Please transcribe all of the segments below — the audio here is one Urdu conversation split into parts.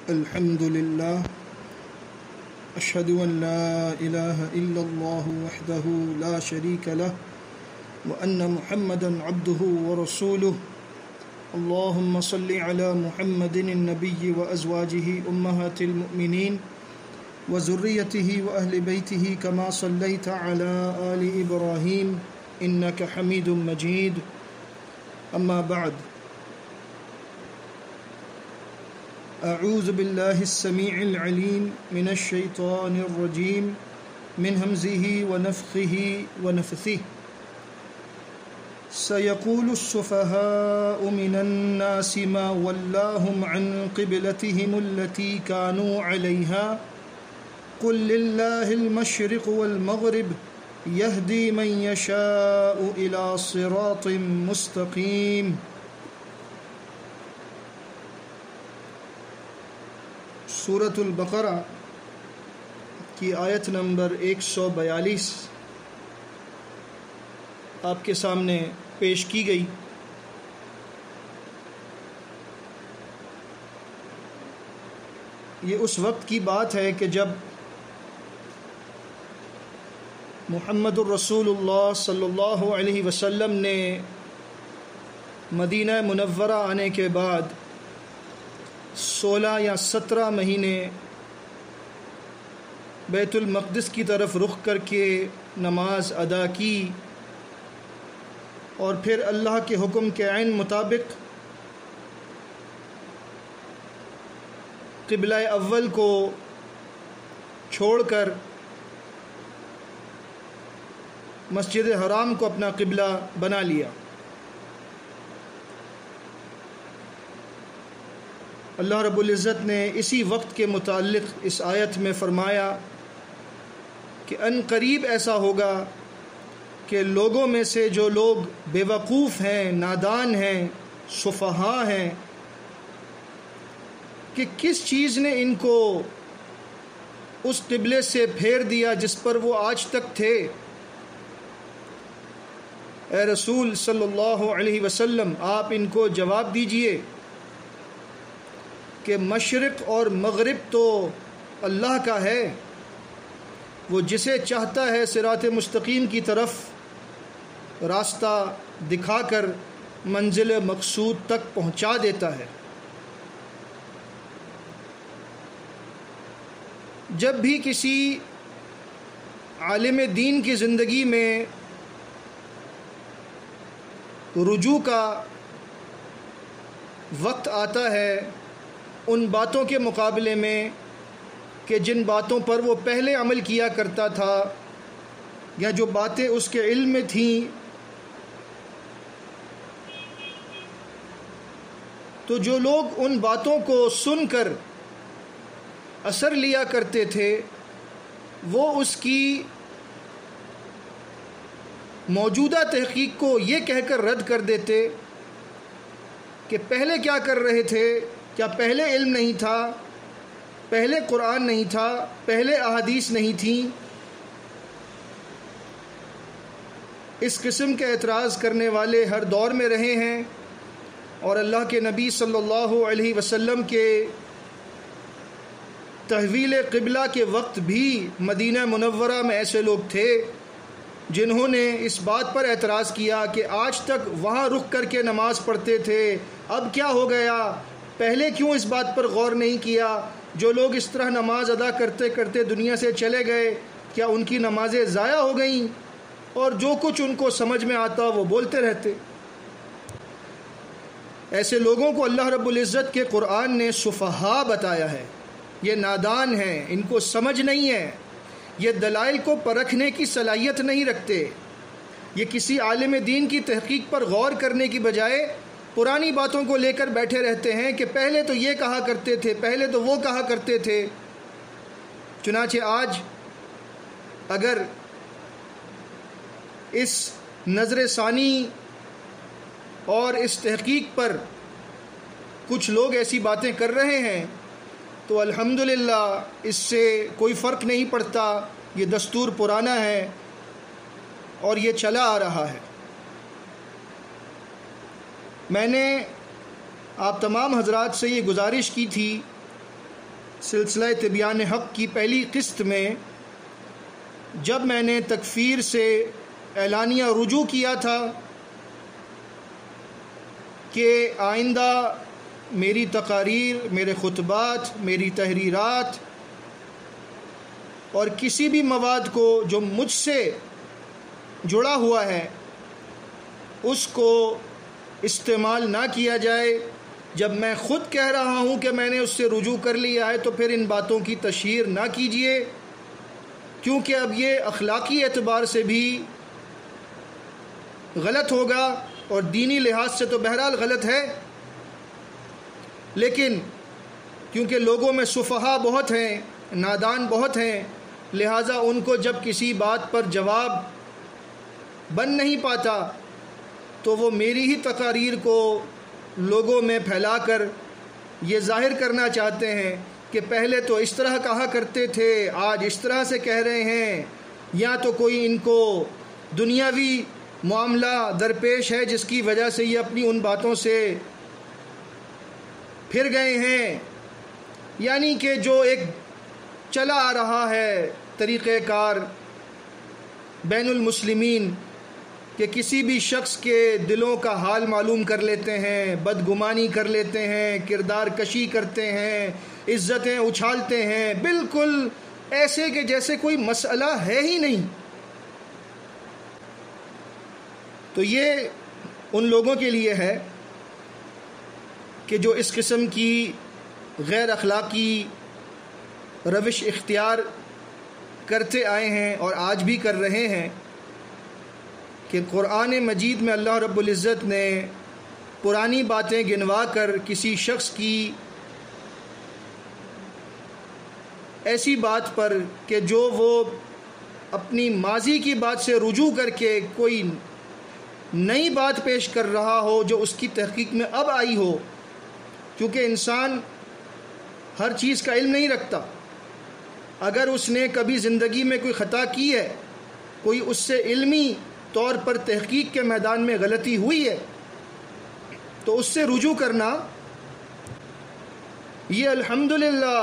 الحمد لله أشهد أن لا إله إلا الله وحده لا شريك له وأن محمدا عبده ورسوله اللهم صل على محمد النبي وأزواجه أمهات المؤمنين وذريته وأهل بيته كما صليت على آل إبراهيم إنك حميد مجيد أما بعد أعوذ بالله السميع العليم من الشيطان الرجيم من همزه ونفخه ونفثه سيقول السفهاء من الناس ما ولاهم عن قبلتهم التي كانوا عليها قل لله المشرق والمغرب يهدي من يشاء إلى صراط مستقيم. سورۃ البقرہ کی آیت نمبر 142 آپ کے سامنے پیش کی گئی. یہ اس وقت کی بات ہے کہ جب محمد الرسول اللہ صلی اللہ علیہ وسلم نے مدینہ منورہ آنے کے بعد 16 یا 17 مہینے بیت المقدس کی طرف رخ کر کے نماز ادا کی اور پھر اللہ کے حکم کے عین مطابق قبلہ اول کو چھوڑ کر مسجد حرام کو اپنا قبلہ بنا لیا. اللہ رب العزت نے اسی وقت کے متعلق اس آیت میں فرمایا کہ ان قریب ایسا ہوگا کہ لوگوں میں سے جو لوگ بے وقوف ہیں، نادان ہیں، سفہاء ہیں، کہ کس چیز نے ان کو اس قبلے سے پھیر دیا جس پر وہ آج تک تھے. اے رسول صلی اللہ علیہ وسلم، آپ ان کو جواب دیجئے کہ مشرق اور مغرب تو اللہ کا ہے، وہ جسے چاہتا ہے صراط مستقیم کی طرف راستہ دکھا کر منزل مقصود تک پہنچا دیتا ہے. جب بھی کسی عالم دین کی زندگی میں رجوع کا وقت آتا ہے، ان باتوں کے مقابلے میں کہ جن باتوں پر وہ پہلے عمل کیا کرتا تھا یا جو باتیں اس کے علم میں تھیں، تو جو لوگ ان باتوں کو سن کر اثر لیا کرتے تھے وہ اس کی موجودہ تحقیق کو یہ کہہ کر رد کر دیتے کہ پہلے کیا کر رہے تھے، کیا پہلے علم نہیں تھا، پہلے قرآن نہیں تھا، پہلے احادیث نہیں تھیں. اس قسم کے اعتراض کرنے والے ہر دور میں رہے ہیں، اور اللہ کے نبی صلی اللہ علیہ وسلم کے تحویل قبلہ کے وقت بھی مدینہ منورہ میں ایسے لوگ تھے جنہوں نے اس بات پر اعتراض کیا کہ آج تک وہاں رک کر کے نماز پڑھتے تھے، اب کیا ہو گیا، پہلے کیوں اس بات پر غور نہیں کیا. جو لوگ اس طرح نماز ادا کرتے کرتے دنیا سے چلے گئے، کیا ان کی نمازیں ضائع ہو گئیں؟ اور جو کچھ ان کو سمجھ میں آتا وہ بولتے رہتے. ایسے لوگوں کو اللہ رب العزت کے قرآن نے سفہاء بتایا ہے. یہ نادان ہیں، ان کو سمجھ نہیں ہے، یہ دلائل کو پرکھنے کی صلاحیت نہیں رکھتے. یہ کسی عالم دین کی تحقیق پر غور کرنے کی بجائے پرانی باتوں کو لے کر بیٹھے رہتے ہیں کہ پہلے تو یہ کہا کرتے تھے، پہلے تو وہ کہا کرتے تھے. چنانچہ آج اگر اس نظر ثانی اور اس تحقیق پر کچھ لوگ ایسی باتیں کر رہے ہیں تو الحمدللہ اس سے کوئی فرق نہیں پڑتا. یہ دستور پرانا ہے اور یہ چلا آ رہا ہے. میں نے آپ تمام حضرات سے یہ گزارش کی تھی سلسلہ تبیان حق کی پہلی قسط میں جب میں نے تکفیر سے اعلانیہ رجوع کیا تھا کہ آئندہ میری تقاریر، میرے خطبات، میری تحریرات اور کسی بھی مواد کو جو مجھ سے جڑا ہوا ہے اس کو استعمال نہ کیا جائے، جب میں خود کہہ رہا ہوں کہ میں نے اس سے رجوع کر لیا ہے تو پھر ان باتوں کی تشہیر نہ کیجیے، کیونکہ اب یہ اخلاقی اعتبار سے بھی غلط ہوگا اور دینی لحاظ سے تو بہرحال غلط ہے، لیکن کیونکہ لوگوں میں سفہا بہت ہیں، نادان بہت ہیں، لہٰذا ان کو جب کسی بات پر جواب بن نہیں پاتا تو وہ میری ہی تقاریر کو لوگوں میں پھیلا کر یہ ظاہر کرنا چاہتے ہیں کہ پہلے تو اس طرح کہا کرتے تھے، آج اس طرح سے کہہ رہے ہیں، یا تو کوئی ان کو دنیاوی معاملہ درپیش ہے جس کی وجہ سے یہ اپنی ان باتوں سے پھر گئے ہیں، یعنی کہ جو ایک چلا آ رہا ہے طریقہ کار بین المسلمین کہ کسی بھی شخص کے دلوں کا حال معلوم کر لیتے ہیں، بدگمانی کر لیتے ہیں، کردار کشی کرتے ہیں، عزتیں اچھالتے ہیں، بالکل ایسے کہ جیسے کوئی مسئلہ ہے ہی نہیں۔ تو یہ ان لوگوں کے لیے ہے کہ جو اس قسم کی غیر اخلاقی روش اختیار کرتے آئے ہیں اور آج بھی کر رہے ہیں، کہ قرآن مجید میں اللہ رب العزت نے پرانی باتیں گنوا کر کسی شخص کی ایسی بات پر کہ جو وہ اپنی ماضی کی بات سے رجوع کر کے کوئی نئی بات پیش کر رہا ہو جو اس کی تحقیق میں اب آئی ہو، کیونکہ انسان ہر چیز کا علم نہیں رکھتا، اگر اس نے کبھی زندگی میں کوئی خطا کی ہے، کوئی اس سے علمی طور پر تحقیق کے میدان میں غلطی ہوئی ہے تو اس سے رجوع کرنا یہ الحمدللہ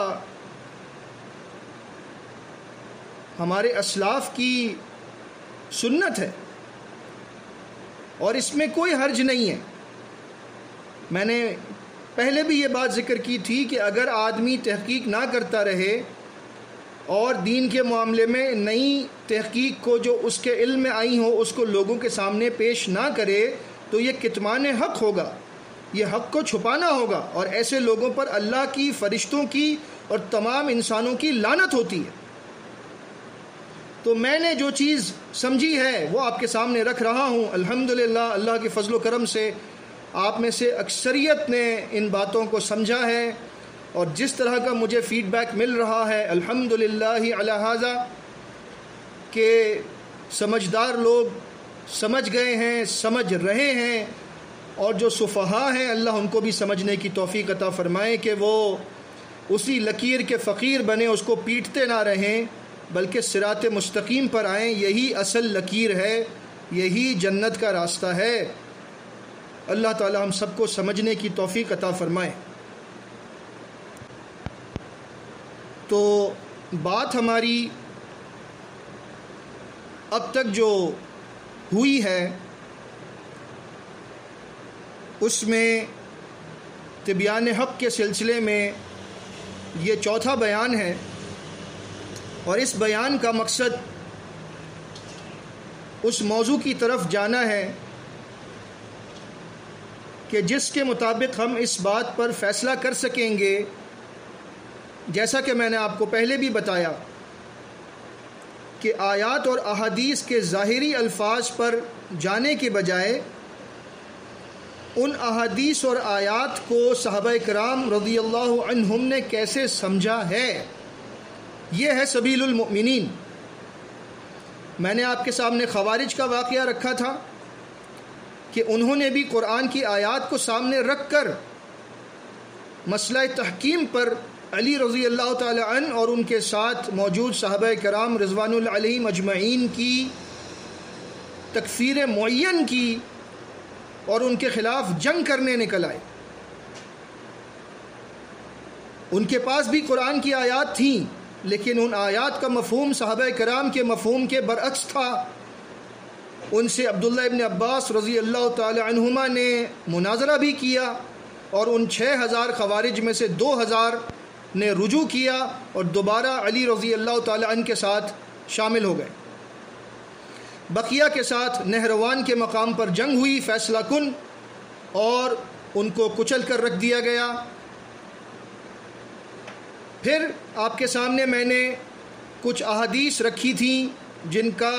ہمارے اسلاف کی سنت ہے اور اس میں کوئی حرج نہیں ہے۔ میں نے پہلے بھی یہ بات ذکر کی تھی کہ اگر آدمی تحقیق نہ کرتا رہے اور دین کے معاملے میں نئی تحقیق کو جو اس کے علم میں آئی ہو اس کو لوگوں کے سامنے پیش نہ کرے تو یہ کتمان حق ہوگا، یہ حق کو چھپانا ہوگا، اور ایسے لوگوں پر اللہ کی، فرشتوں کی اور تمام انسانوں کی لعنت ہوتی ہے۔ تو میں نے جو چیز سمجھی ہے وہ آپ کے سامنے رکھ رہا ہوں۔ الحمدللہ اللہ کے فضل و کرم سے آپ میں سے اکثریت نے ان باتوں کو سمجھا ہے، اور جس طرح کا مجھے فیڈ بیک مل رہا ہے الحمدللہ علی ھذا کہ سمجھدار لوگ سمجھ گئے ہیں، سمجھ رہے ہیں، اور جو سفہا ہیں اللہ ان کو بھی سمجھنے کی توفیق عطا فرمائے کہ وہ اسی لکیر کے فقیر بنے، اس کو پیٹتے نہ رہیں بلکہ صراط مستقیم پر آئیں۔ یہی اصل لکیر ہے، یہی جنت کا راستہ ہے۔ اللہ تعالی ہم سب کو سمجھنے کی توفیق عطا فرمائے۔ تو بات ہماری اب تک جو ہوئی ہے اس میں تبیان حق کے سلسلے میں یہ چوتھا بیان ہے، اور اس بیان کا مقصد اس موضوع کی طرف جانا ہے کہ جس کے مطابق ہم اس بات پر فیصلہ کر سکیں گے، جیسا کہ میں نے آپ کو پہلے بھی بتایا کہ آیات اور احادیث کے ظاہری الفاظ پر جانے کے بجائے ان احادیث اور آیات کو صحابہ کرام رضی اللہ عنہم نے کیسے سمجھا ہے، یہ ہے سبیل المؤمنین۔ میں نے آپ کے سامنے خوارج کا واقعہ رکھا تھا کہ انہوں نے بھی قرآن کی آیات کو سامنے رکھ کر مسئلہ تحکیم پر علی رضی اللہ تعالی عنہ اور ان کے ساتھ موجود صحابہ کرام رضوان اللہ علیہم اجمعین کی تکفیر معین کی اور ان کے خلاف جنگ کرنے نکل آئے۔ ان کے پاس بھی قرآن کی آیات تھیں، لیکن ان آیات کا مفہوم صحابہ کرام کے مفہوم کے برعکس تھا۔ ان سے عبداللہ ابن عباس رضی اللہ تعالی عنہما نے مناظرہ بھی کیا، اور ان 6000 خوارج میں سے 2000 نے رجوع کیا اور دوبارہ علی رضی اللہ تعالی عنہ کے ساتھ شامل ہو گئے۔ بقیہ کے ساتھ نہروان کے مقام پر جنگ ہوئی فیصلہ کن، اور ان کو کچل کر رکھ دیا گیا۔ پھر آپ کے سامنے میں نے کچھ احادیث رکھی تھیں جن کا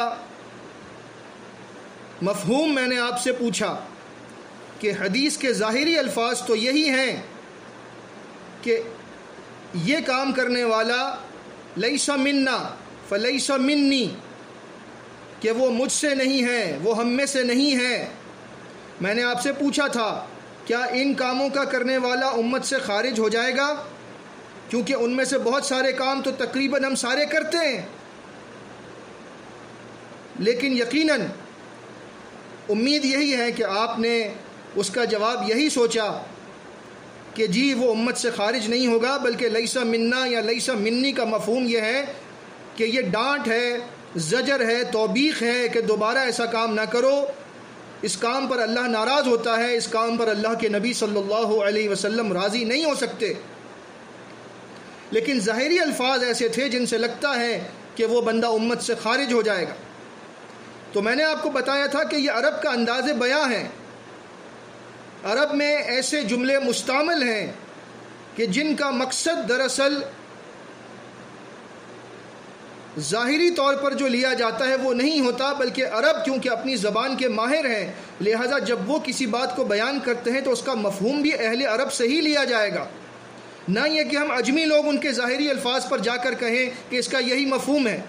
مفہوم میں نے آپ سے پوچھا کہ حدیث کے ظاہری الفاظ تو یہی ہیں کہ یہ کام کرنے والا لیس منا فلیس منی، کہ وہ مجھ سے نہیں ہے، وہ ہم میں سے نہیں ہے۔ میں نے آپ سے پوچھا تھا کیا ان کاموں کا کرنے والا امت سے خارج ہو جائے گا؟ کیونکہ ان میں سے بہت سارے کام تو تقریباً ہم سارے کرتے ہیں، لیکن یقیناً امید یہی ہے کہ آپ نے اس کا جواب یہی سوچا کہ جی وہ امت سے خارج نہیں ہوگا، بلکہ لیسا منا یا لیسا منی کا مفہوم یہ ہے کہ یہ ڈانٹ ہے، زجر ہے، توبیخ ہے کہ دوبارہ ایسا کام نہ کرو، اس کام پر اللہ ناراض ہوتا ہے، اس کام پر اللہ کے نبی صلی اللہ علیہ وسلم راضی نہیں ہو سکتے۔ لیکن ظاہری الفاظ ایسے تھے جن سے لگتا ہے کہ وہ بندہ امت سے خارج ہو جائے گا۔ تو میں نے آپ کو بتایا تھا کہ یہ عرب کا انداز بیاں ہے۔ عرب میں ایسے جملے مستعمل ہیں کہ جن کا مقصد دراصل ظاہری طور پر جو لیا جاتا ہے وہ نہیں ہوتا، بلکہ عرب کیونکہ اپنی زبان کے ماہر ہیں، لہٰذا جب وہ کسی بات کو بیان کرتے ہیں تو اس کا مفہوم بھی اہل عرب سے ہی لیا جائے گا، نہ یہ کہ ہم عجمی لوگ ان کے ظاہری الفاظ پر جا کر کہیں کہ اس کا یہی مفہوم ہے۔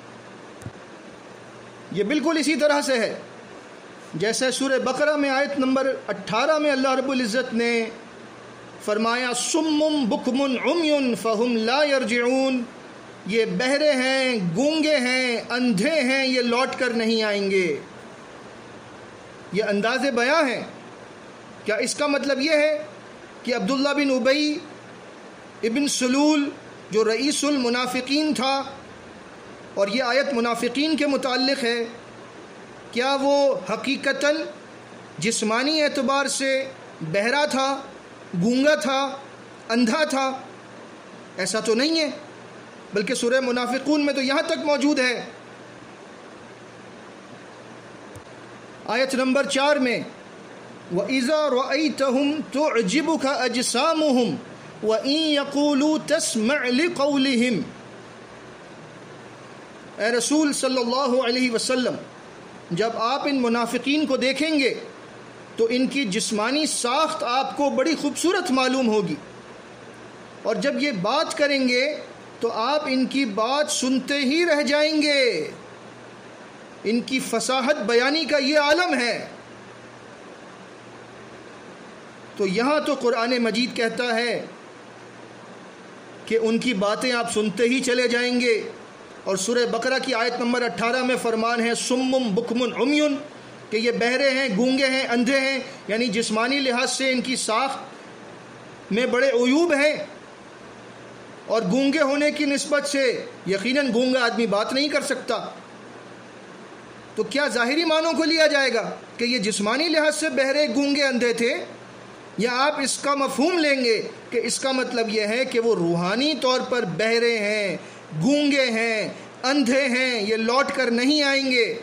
یہ بالکل اسی طرح سے ہے جیسے سورہ بقرہ میں آیت نمبر 18 میں اللہ رب العزت نے فرمایا سم بکم عمی فہم لا یرجعون، یہ بہرے ہیں، گونگے ہیں، اندھے ہیں، یہ لوٹ کر نہیں آئیں گے۔ یہ انداز بیاں ہے۔ کیا اس کا مطلب یہ ہے کہ عبداللہ بن ابی ابن سلول جو رئیس المنافقین تھا، اور یہ آیت منافقین کے متعلق ہے، کیا وہ حقیقتاً جسمانی اعتبار سے بہرا تھا، گونگا تھا، اندھا تھا؟ ایسا تو نہیں ہے، بلکہ سورہ منافقون میں تو یہاں تک موجود ہے۔ آیت نمبر 4 میں وَإِذَا رَأَيْتَهُمْ تُعْجِبُكَ أَجْسَامُهُمْ وَإِن يَقُولُوا تَسْمَعْ لِقَوْلِهِمْ، اے رسول صلی اللہ علیہ وسلم، جب آپ ان منافقین کو دیکھیں گے تو ان کی جسمانی ساخت آپ کو بڑی خوبصورت معلوم ہوگی، اور جب یہ بات کریں گے تو آپ ان کی بات سنتے ہی رہ جائیں گے۔ ان کی فصاحت بیانی کا یہ عالم ہے۔ تو یہاں تو قرآن مجید کہتا ہے کہ ان کی باتیں آپ سنتے ہی چلے جائیں گے، اور سورہ بقرہ کی آیت نمبر 18 میں فرمان ہے سمم بکمن عمیون، کہ یہ بہرے ہیں، گونگے ہیں، اندھے ہیں، یعنی جسمانی لحاظ سے ان کی ساخت میں بڑے عیوب ہیں، اور گونگے ہونے کی نسبت سے یقیناً گونگا آدمی بات نہیں کر سکتا۔ تو کیا ظاہری معنوں کو لیا جائے گا کہ یہ جسمانی لحاظ سے بہرے، گونگے، اندھے تھے، یا آپ اس کا مفہوم لیں گے کہ اس کا مطلب یہ ہے کہ وہ روحانی طور پر بہرے ہیں، گونگے ہیں، اندھے ہیں، یہ لوٹ کر نہیں آئیں گے؟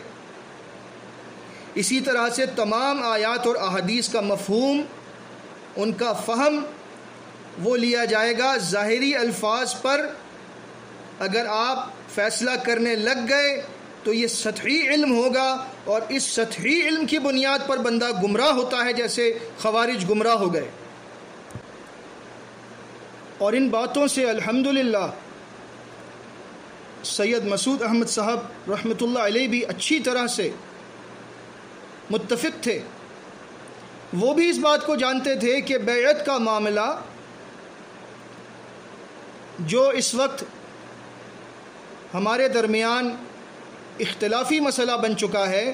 اسی طرح سے تمام آیات اور احادیث کا مفہوم، ان کا فہم وہ لیا جائے گا ظاہری الفاظ پر۔ اگر آپ فیصلہ کرنے لگ گئے تو یہ سطحی علم ہوگا، اور اس سطحی علم کی بنیاد پر بندہ گمراہ ہوتا ہے، جیسے خوارج گمراہ ہو گئے۔ اور ان باتوں سے الحمدللہ سید مسعود احمد صاحب رحمۃ اللہ علیہ بھی اچھی طرح سے متفق تھے۔ وہ بھی اس بات کو جانتے تھے کہ بیعت کا معاملہ جو اس وقت ہمارے درمیان اختلافی مسئلہ بن چکا ہے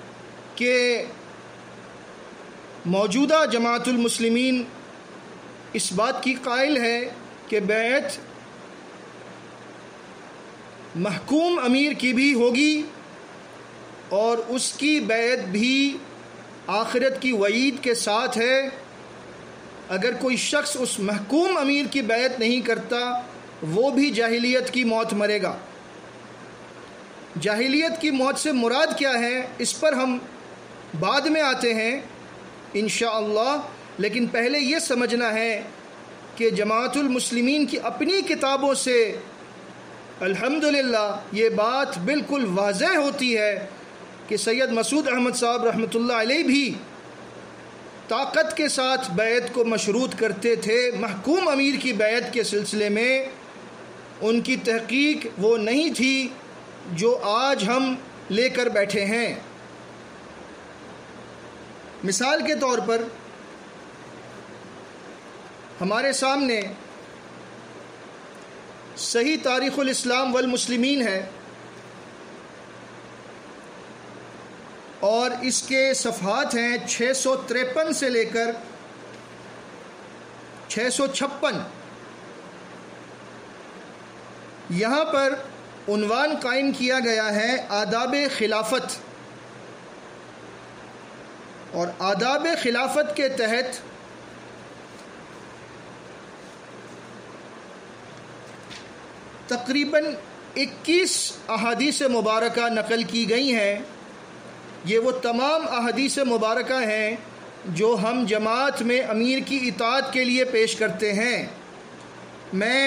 کہ موجودہ جماعت المسلمین اس بات کی قائل ہے کہ بیعت محکوم امیر کی بھی ہوگی اور اس کی بیعت بھی آخرت کی وعید کے ساتھ ہے۔ اگر کوئی شخص اس محکوم امیر کی بیعت نہیں کرتا وہ بھی جاہلیت کی موت مرے گا۔ جاہلیت کی موت سے مراد کیا ہے اس پر ہم بعد میں آتے ہیں انشاءاللہ، لیکن پہلے یہ سمجھنا ہے کہ جماعت المسلمین کی اپنی کتابوں سے الحمدللہ یہ بات بالکل واضح ہوتی ہے کہ سید مسعود احمد صاحب رحمۃ اللہ علیہ بھی طاقت کے ساتھ بیعت کو مشروط کرتے تھے۔ محکوم امیر کی بیعت کے سلسلے میں ان کی تحقیق وہ نہیں تھی جو آج ہم لے کر بیٹھے ہیں۔ مثال کے طور پر ہمارے سامنے صحیح تاریخ الاسلام والمسلمین ہے اور اس کے صفحات ہیں 653 سے لے کر 656۔ یہاں پر عنوان قائم کیا گیا ہے آداب خلافت، اور آداب خلافت کے تحت تقریباً 21 احادیث مبارکہ نقل کی گئی ہیں۔ یہ وہ تمام احادیث مبارکہ ہیں جو ہم جماعت میں امیر کی اطاعت کے لیے پیش کرتے ہیں۔ میں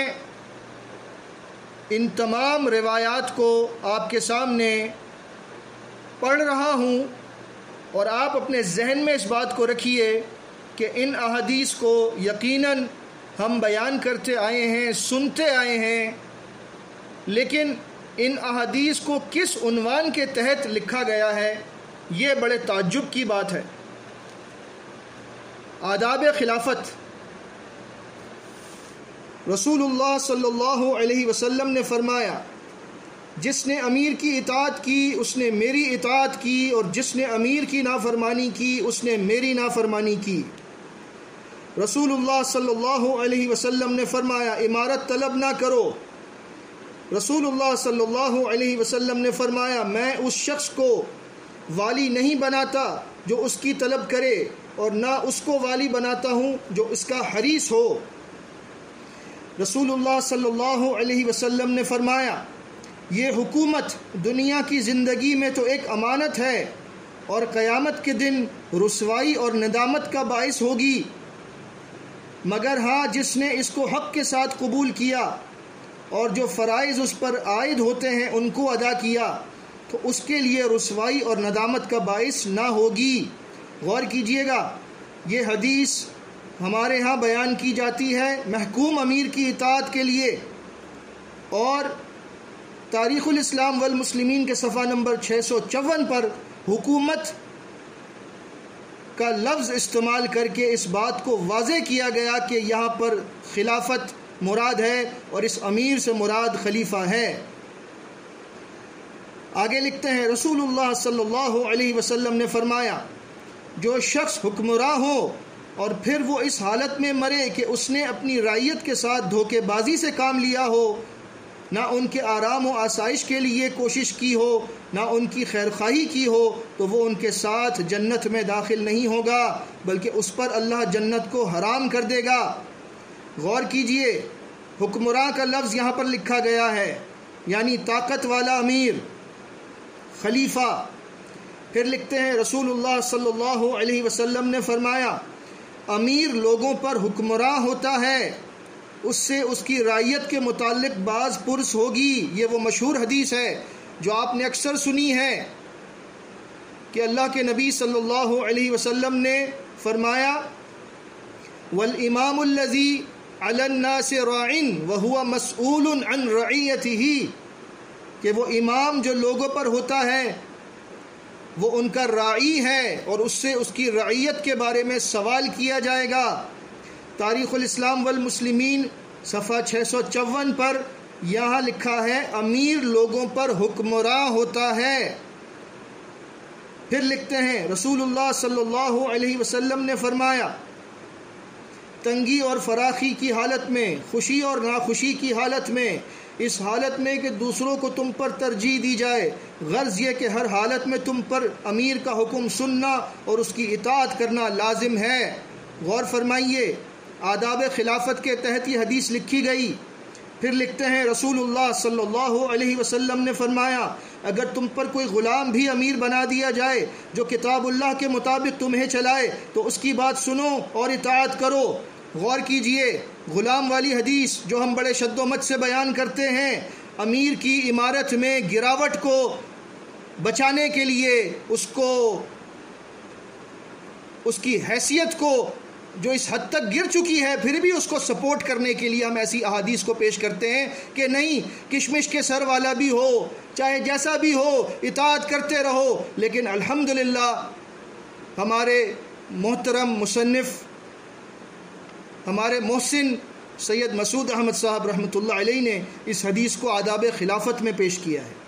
ان تمام روایات کو آپ کے سامنے پڑھ رہا ہوں اور آپ اپنے ذہن میں اس بات کو رکھیے کہ ان احادیث کو یقیناً ہم بیان کرتے آئے ہیں، سنتے آئے ہیں، لیکن ان احادیث کو کس عنوان کے تحت لکھا گیا ہے یہ بڑے تعجب کی بات ہے۔ آداب خلافت، رسول اللہ صلی اللہ علیہ وسلم نے فرمایا جس نے امیر کی اطاعت کی اس نے میری اطاعت کی، اور جس نے امیر کی نافرمانی کی اس نے میری نافرمانی کی۔ رسول اللہ صلی اللہ علیہ وسلم نے فرمایا امارت طلب نہ کرو۔ رسول اللہ صلی اللہ علیہ وسلم نے فرمایا میں اس شخص کو والی نہیں بناتا جو اس کی طلب کرے، اور نہ اس کو والی بناتا ہوں جو اس کا حریص ہو۔ رسول اللہ صلی اللہ علیہ وسلم نے فرمایا یہ حکومت دنیا کی زندگی میں تو ایک امانت ہے اور قیامت کے دن رسوائی اور ندامت کا باعث ہوگی، مگر ہاں جس نے اس کو حق کے ساتھ قبول کیا اور جو فرائض اس پر عائد ہوتے ہیں ان کو ادا کیا تو اس کے لیے رسوائی اور ندامت کا باعث نہ ہوگی۔ غور کیجئے گا، یہ حدیث ہمارے ہاں بیان کی جاتی ہے محکوم امیر کی اطاعت کے لیے، اور تاریخ الاسلام والمسلمین کے صفحہ نمبر 654 پر حکومت کا لفظ استعمال کر کے اس بات کو واضح کیا گیا کہ یہاں پر خلافت مراد ہے اور اس امیر سے مراد خلیفہ ہے۔ آگے لکھتے ہیں رسول اللہ صلی اللہ علیہ وسلم نے فرمایا جو شخص حکمراں ہو اور پھر وہ اس حالت میں مرے کہ اس نے اپنی رعیت کے ساتھ دھوکے بازی سے کام لیا ہو، نہ ان کے آرام و آسائش کے لیے کوشش کی ہو، نہ ان کی خیرخواہی کی ہو، تو وہ ان کے ساتھ جنت میں داخل نہیں ہوگا بلکہ اس پر اللہ جنت کو حرام کر دے گا۔ غور کیجئے، حکمراں کا لفظ یہاں پر لکھا گیا ہے، یعنی طاقت والا امیر، خلیفہ۔ پھر لکھتے ہیں رسول اللہ صلی اللہ علیہ وسلم نے فرمایا امیر لوگوں پر حکمراں ہوتا ہے، اس سے اس کی رعیت کے متعلق بعض پرس ہوگی۔ یہ وہ مشہور حدیث ہے جو آپ نے اکثر سنی ہے کہ اللہ کے نبی صلی اللہ علیہ وسلم نے فرمایا والامام الذی علی الناس راع وہو مسئول عن رعیتہ، کہ وہ امام جو لوگوں پر ہوتا ہے وہ ان کا راعی ہے اور اس سے اس کی رعیت کے بارے میں سوال کیا جائے گا۔ تاریخ الاسلام والمسلمین صفحہ 654 پر یہاں لکھا ہے امیر لوگوں پر حکمراں ہوتا ہے۔ پھر لکھتے ہیں رسول اللہ صلی اللہ علیہ وسلم نے فرمایا تنگی اور فراخی کی حالت میں، خوشی اور ناخوشی کی حالت میں، اس حالت میں کہ دوسروں کو تم پر ترجیح دی جائے، غرض یہ کہ ہر حالت میں تم پر امیر کا حکم سننا اور اس کی اطاعت کرنا لازم ہے۔ غور فرمائیے، آداب خلافت کے تحت یہ حدیث لکھی گئی۔ پھر لکھتے ہیں رسول اللہ صلی اللہ علیہ وسلم نے فرمایا، اگر تم پر کوئی غلام بھی امیر بنا دیا جائے جو کتاب اللہ کے مطابق تمہیں چلائے تو اس کی بات سنو اور اطاعت کرو۔ غور کیجئے، غلام والی حدیث جو ہم بڑے شد و مت سے بیان کرتے ہیں، امیر کی عمارت میں گراوٹ کو بچانے کے لیے، اس کی حیثیت کو جو اس حد تک گر چکی ہے پھر بھی اس کو سپورٹ کرنے کے لیے ہم ایسی احادیث کو پیش کرتے ہیں کہ نہیں، کشمش کے سر والا بھی ہو، چاہے جیسا بھی ہو، اطاعت کرتے رہو۔ لیکن الحمدللہ ہمارے محترم مصنف، ہمارے محسن سید مسعود احمد صاحب رحمۃ اللہ علیہ نے اس حدیث کو آداب خلافت میں پیش کیا ہے۔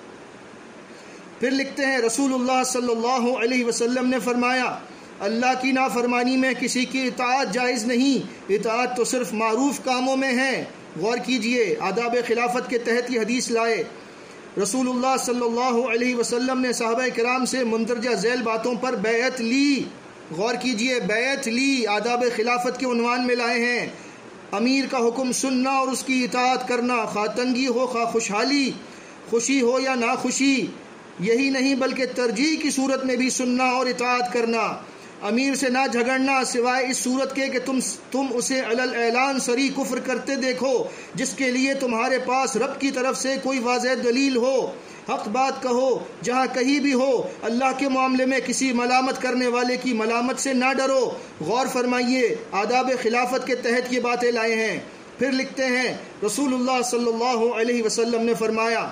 پھر لکھتے ہیں رسول اللہ صلی اللہ علیہ وسلم نے فرمایا، اللہ کی نافرمانی میں کسی کی اطاعت جائز نہیں، اطاعت تو صرف معروف کاموں میں ہے۔ غور کیجئے، آداب خلافت کے تحت یہ حدیث لائے۔ رسول اللہ صلی اللہ علیہ وسلم نے صحابہ کرام سے مندرجہ ذیل باتوں پر بیعت لی۔ غور کیجئے، بیعت لی، آداب خلافت کے عنوان میں لائے ہیں۔ امیر کا حکم سننا اور اس کی اطاعت کرنا، خواہ تنگی ہو خواہ خوشحالی، خوشی ہو یا ناخوشی۔ یہی نہیں بلکہ ترجیح کی صورت میں بھی سننا اور اطاعت کرنا۔ امیر سے نہ جھگڑنا سوائے اس صورت کے کہ تم اسے علی الاعلان صریح کفر کرتے دیکھو، جس کے لیے تمہارے پاس رب کی طرف سے کوئی واضح دلیل ہو۔ حق بات کہو جہاں کہیں بھی ہو، اللہ کے معاملے میں کسی ملامت کرنے والے کی ملامت سے نہ ڈرو۔ غور فرمائیے، آداب خلافت کے تحت یہ باتیں لائے ہیں۔ پھر لکھتے ہیں رسول اللہ صلی اللہ علیہ وسلم نے فرمایا،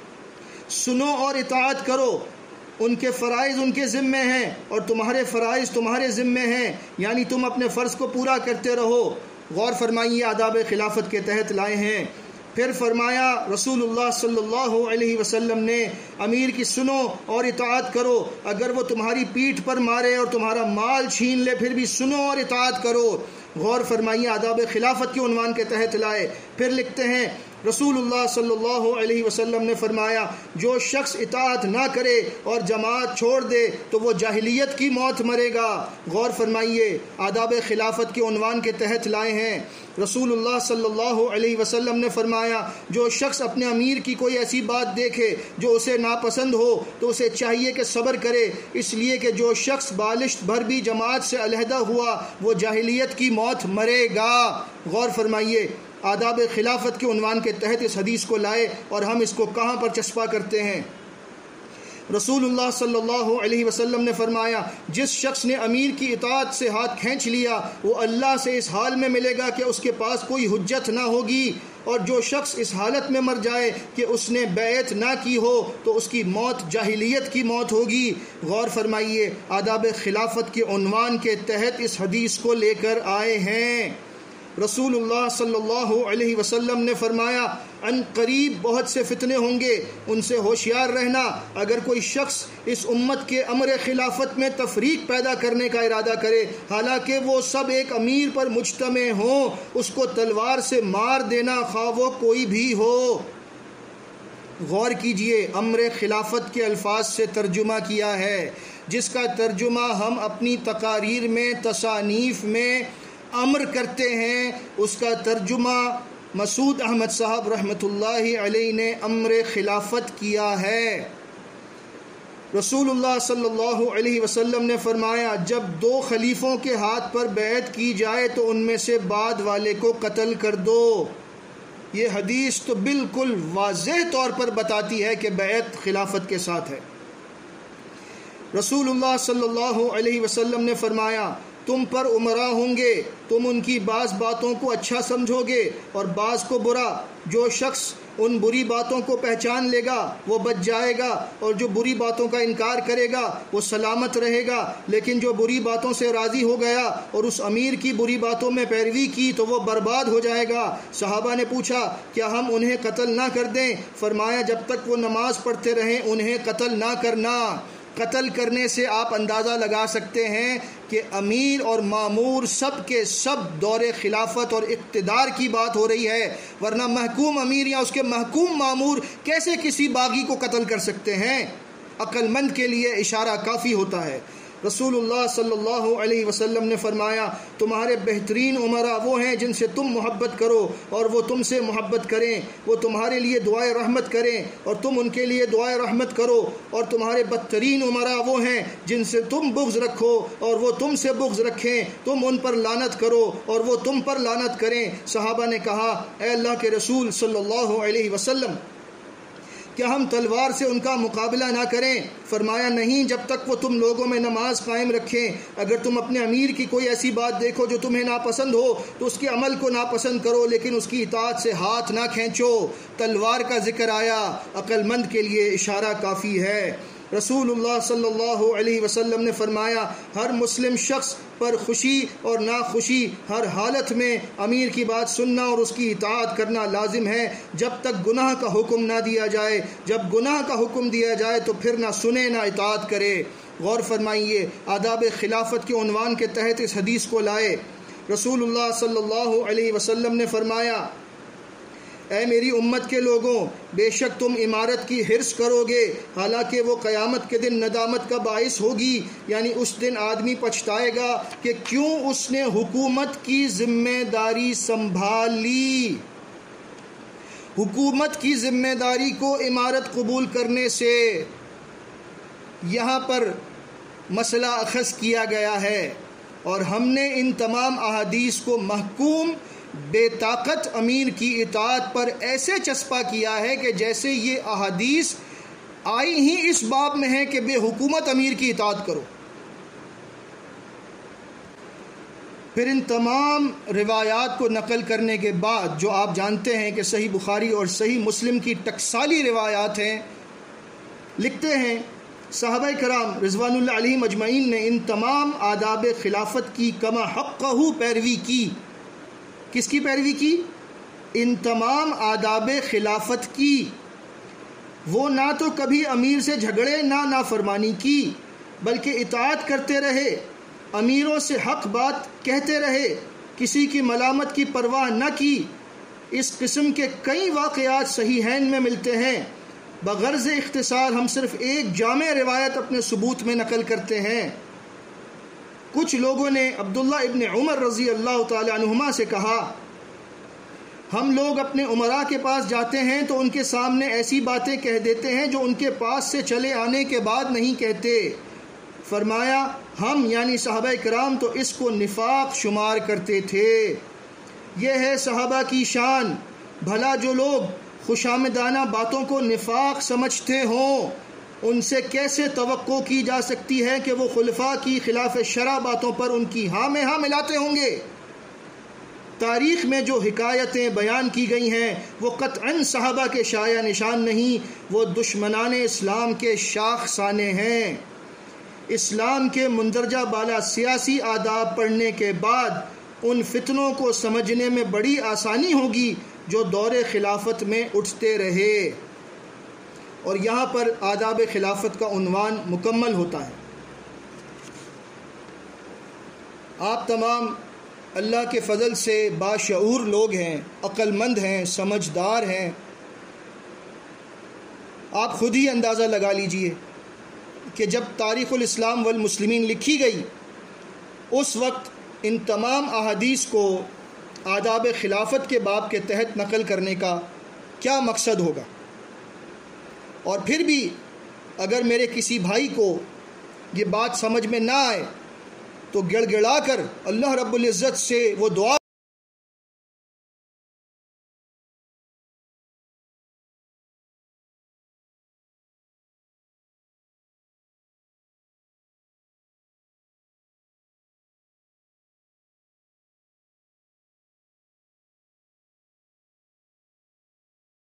سنو اور اطاعت کرو، ان کے فرائض ان کے ذمے ہیں اور تمہارے فرائض تمہارے ذمے ہیں، یعنی تم اپنے فرض کو پورا کرتے رہو۔ غور فرمائیے، آداب خلافت کے تحت لائے ہیں۔ پھر فرمایا رسول اللہ صلی اللہ علیہ وسلم نے، امیر کی سنو اور اطاعت کرو، اگر وہ تمہاری پیٹھ پر مارے اور تمہارا مال چھین لے پھر بھی سنو اور اطاعت کرو۔ غور فرمائیے، آداب خلافت کے عنوان کے تحت لائے۔ پھر لکھتے ہیں رسول اللہ صلی اللہ علیہ وسلم نے فرمایا، جو شخص اطاعت نہ کرے اور جماعت چھوڑ دے تو وہ جاہلیت کی موت مرے گا۔ غور فرمائیے، آداب خلافت کے عنوان کے تحت لائے ہیں۔ رسول اللہ صلی اللہ علیہ وسلم نے فرمایا، جو شخص اپنے امیر کی کوئی ایسی بات دیکھے جو اسے ناپسند ہو تو اسے چاہیے کہ صبر کرے، اس لیے کہ جو شخص بالشت بھر بھی جماعت سے علیحدہ ہوا وہ جاہلیت کی موت مرے گا۔ غور فرمائیے، آداب خلافت کے عنوان کے تحت اس حدیث کو لائے اور ہم اس کو کہاں پر چسپاں کرتے ہیں۔ رسول اللہ صلی اللہ علیہ وسلم نے فرمایا، جس شخص نے امیر کی اطاعت سے ہاتھ کھینچ لیا وہ اللہ سے اس حال میں ملے گا کہ اس کے پاس کوئی حجت نہ ہوگی، اور جو شخص اس حالت میں مر جائے کہ اس نے بیعت نہ کی ہو تو اس کی موت جاہلیت کی موت ہوگی۔ غور فرمائیے، آداب خلافت کے عنوان کے تحت اس حدیث کو لے کر آئے ہیں۔ رسول اللہ صلی اللہ علیہ وسلم نے فرمایا، ان قریب بہت سے فتنے ہوں گے، ان سے ہوشیار رہنا۔ اگر کوئی شخص اس امت کے امر خلافت میں تفریق پیدا کرنے کا ارادہ کرے حالانکہ وہ سب ایک امیر پر مجتمع ہوں، اس کو تلوار سے مار دینا خواہ وہ کوئی بھی ہو۔ غور کیجئے، امر خلافت کے الفاظ سے ترجمہ کیا ہے، جس کا ترجمہ ہم اپنی تقاریر میں، تصانیف میں امر کرتے ہیں، اس کا ترجمہ مسعود احمد صاحب رحمۃ اللہ علیہ نے امر خلافت کیا ہے۔ رسول اللہ صلی اللہ علیہ وسلم نے فرمایا، جب دو خلیفوں کے ہاتھ پر بیعت کی جائے تو ان میں سے بعد والے کو قتل کر دو۔ یہ حدیث تو بالکل واضح طور پر بتاتی ہے کہ بیعت خلافت کے ساتھ ہے۔ رسول اللہ صلی اللہ علیہ وسلم نے فرمایا، تم پر امراء ہوں گے، تم ان کی بعض باتوں کو اچھا سمجھو گے اور بعض کو برا۔ جو شخص ان بری باتوں کو پہچان لے گا وہ بچ جائے گا، اور جو بری باتوں کا انکار کرے گا وہ سلامت رہے گا، لیکن جو بری باتوں سے راضی ہو گیا اور اس امیر کی بری باتوں میں پیروی کی تو وہ برباد ہو جائے گا۔ صحابہ نے پوچھا، کیا ہم انہیں قتل نہ کر دیں؟ فرمایا، جب تک وہ نماز پڑھتے رہیں انہیں قتل نہ کرنا۔ قتل کرنے سے آپ اندازہ لگا سکتے ہیں کہ امیر اور مامور سب کے سب دور خلافت اور اقتدار کی بات ہو رہی ہے، ورنہ محکوم امیر یا اس کے محکوم مامور کیسے کسی باغی کو قتل کر سکتے ہیں؟ عقل مند کے لیے اشارہ کافی ہوتا ہے۔ رسول اللہ صلی اللہ علیہ وسلم نے فرمایا، تمہارے بہترین امراء وہ ہیں جن سے تم محبت کرو اور وہ تم سے محبت کریں، وہ تمہارے لیے دعائے رحمت کریں اور تم ان کے لیے دعائے رحمت کرو، اور تمہارے بدترین امراء وہ ہیں جن سے تم بغض رکھو اور وہ تم سے بغض رکھیں، تم ان پر لعنت کرو اور وہ تم پر لعنت کریں۔ صحابہ نے کہا، اے اللہ کے رسول صلی اللہ علیہ وسلم، کیا ہم تلوار سے ان کا مقابلہ نہ کریں؟ فرمایا، نہیں، جب تک وہ تم لوگوں میں نماز قائم رکھیں۔ اگر تم اپنے امیر کی کوئی ایسی بات دیکھو جو تمہیں ناپسند ہو تو اس کے عمل کو ناپسند کرو، لیکن اس کی اطاعت سے ہاتھ نہ کھینچو۔ تلوار کا ذکر آیا، عقل مند کے لیے اشارہ کافی ہے۔ رسول اللہ صلی اللہ علیہ وسلم نے فرمایا، ہر مسلم شخص پر خوشی اور ناخوشی ہر حالت میں امیر کی بات سننا اور اس کی اطاعت کرنا لازم ہے، جب تک گناہ کا حکم نہ دیا جائے۔ جب گناہ کا حکم دیا جائے تو پھر نہ سنے نہ اطاعت کرے۔ غور فرمائیے، آداب خلافت کے عنوان کے تحت اس حدیث کو لائے۔ رسول اللہ صلی اللہ علیہ وسلم نے فرمایا، اے میری امت کے لوگوں، بے شک تم امارت کی حرص کرو گے، حالانکہ وہ قیامت کے دن ندامت کا باعث ہوگی، یعنی اس دن آدمی پچھتائے گا کہ کیوں اس نے حکومت کی ذمہ داری سنبھال لی۔ حکومت کی ذمہ داری کو امارت قبول کرنے سے یہاں پر مسئلہ اخذ کیا گیا ہے، اور ہم نے ان تمام احادیث کو محکوم بے طاقت امیر کی اطاعت پر ایسے چسپا کیا ہے کہ جیسے یہ احادیث آئی ہی اس باب میں ہے کہ بے حکومت امیر کی اطاعت کرو۔ پھر ان تمام روایات کو نقل کرنے کے بعد، جو آپ جانتے ہیں کہ صحیح بخاری اور صحیح مسلم کی ٹکسالی روایات ہیں، لکھتے ہیں صحابہ کرام رضوان اللہ علیہم اجمعین نے ان تمام آداب خلافت کی کما حقہ پیروی کی۔ کس کی پیروی کی؟ ان تمام آداب خلافت کی۔ وہ نہ تو کبھی امیر سے جھگڑے، نہ نافرمانی کی، بلکہ اطاعت کرتے رہے، امیروں سے حق بات کہتے رہے، کسی کی ملامت کی پرواہ نہ کی۔ اس قسم کے کئی واقعات صحیحین میں ملتے ہیں۔ بغرض اختصار ہم صرف ایک جامع روایت اپنے ثبوت میں نقل کرتے ہیں۔ کچھ لوگوں نے عبداللہ ابن عمر رضی اللہ تعالی عنہما سے کہا، ہم لوگ اپنے امراء کے پاس جاتے ہیں تو ان کے سامنے ایسی باتیں کہہ دیتے ہیں جو ان کے پاس سے چلے آنے کے بعد نہیں کہتے۔ فرمایا، ہم یعنی صحابہ کرام تو اس کو نفاق شمار کرتے تھے۔ یہ ہے صحابہ کی شان، بھلا جو لوگ خوشامدانہ باتوں کو نفاق سمجھتے ہوں، ان سے کیسے توقع کی جا سکتی ہے کہ وہ خلفاء کی خلاف شرع باتوں پر ان کی ہاں میں ہاں ملاتے ہوں گے۔ تاریخ میں جو حکایتیں بیان کی گئی ہیں وہ قطعاً صحابہ کے شایع نشان نہیں، وہ دشمنان اسلام کے شاخ سانے ہیں۔ اسلام کے مندرجہ بالا سیاسی آداب پڑھنے کے بعد ان فتنوں کو سمجھنے میں بڑی آسانی ہوگی جو دور خلافت میں اٹھتے رہے۔ اور یہاں پر آداب خلافت کا عنوان مکمل ہوتا ہے۔ آپ تمام اللہ کے فضل سے باشعور لوگ ہیں، عقل مند ہیں، سمجھدار ہیں۔ آپ خود ہی اندازہ لگا لیجئے کہ جب تاریخ الاسلام والمسلمین لکھی گئی، اس وقت ان تمام احادیث کو آداب خلافت کے باب کے تحت نقل کرنے کا کیا مقصد ہوگا۔ اور پھر بھی اگر میرے کسی بھائی کو یہ بات سمجھ میں نہ آئے تو گڑ گڑا کر اللہ رب العزت سے وہ دعا